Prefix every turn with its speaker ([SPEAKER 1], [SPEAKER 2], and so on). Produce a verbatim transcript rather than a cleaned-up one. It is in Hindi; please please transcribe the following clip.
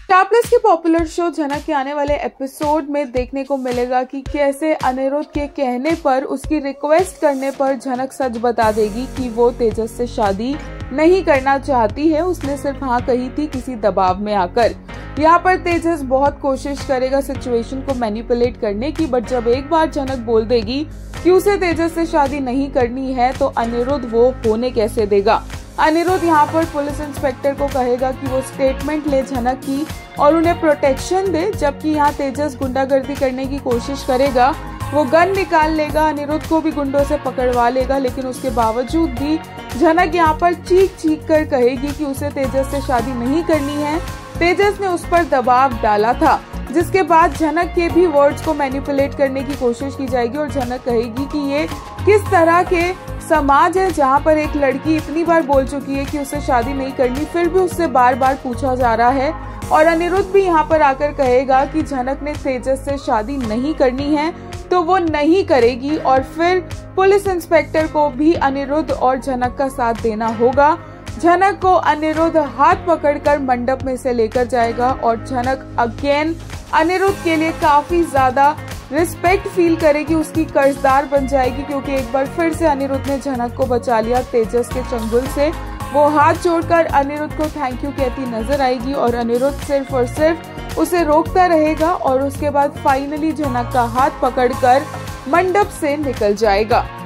[SPEAKER 1] स्टार प्लस के पॉपुलर शो झनक के आने वाले एपिसोड में देखने को मिलेगा कि कैसे अनिरुद्ध के कहने पर, उसकी रिक्वेस्ट करने पर झनक सच बता देगी कि वो तेजस से शादी नहीं करना चाहती है, उसने सिर्फ हाँ कही थी किसी दबाव में आकर। यहाँ पर तेजस बहुत कोशिश करेगा सिचुएशन को मैनिपुलेट करने की, बट जब एक बार झनक बोल देगी कि उसे तेजस से शादी नहीं करनी है तो अनिरुद्ध वो होने कैसे देगा। अनिरुद्ध यहाँ पर पुलिस इंस्पेक्टर को कहेगा कि वो स्टेटमेंट ले झनक की और उन्हें प्रोटेक्शन दे, जबकि यहाँ तेजस गुंडागर्दी करने की कोशिश करेगा। वो गन निकाल लेगा, अनिरुद्ध को भी गुंडों से पकड़वा लेगा, लेकिन उसके बावजूद भी झनक यहाँ पर चीख चीख कर कहेगी कि उसे तेजस से शादी नहीं करनी है। तेजस ने उस पर दबाव डाला था, जिसके बाद झनक के भी वर्ड्स को मैनिपुलेट करने की कोशिश की जाएगी और झनक कहेगी कि ये किस तरह के समाज है जहाँ पर एक लड़की इतनी बार बोल चुकी है कि उसे शादी नहीं करनी, फिर भी उससे बार बार पूछा जा रहा है। और अनिरुद्ध भी यहाँ पर आकर कहेगा कि झनक ने तेजस से शादी नहीं करनी है तो वो नहीं करेगी, और फिर पुलिस इंस्पेक्टर को भी अनिरुद्ध और झनक का साथ देना होगा। झनक को अनिरुद्ध हाथ पकड़कर मंडप में से लेकर जाएगा और झनक अगेन अनिरुद्ध के लिए काफी ज्यादा रिस्पेक्ट फील करेगी, उसकी कर्जदार बन जाएगी, क्योंकि एक बार फिर से अनिरुद्ध ने झनक को बचा लिया तेजस के चंगुल से। वो हाथ जोड़कर अनिरुद्ध को थैंक यू कहती नजर आएगी और अनिरुद्ध सिर्फ और सिर्फ उसे रोकता रहेगा और उसके बाद फाइनली झनक का हाथ पकड़कर मंडप से निकल जाएगा।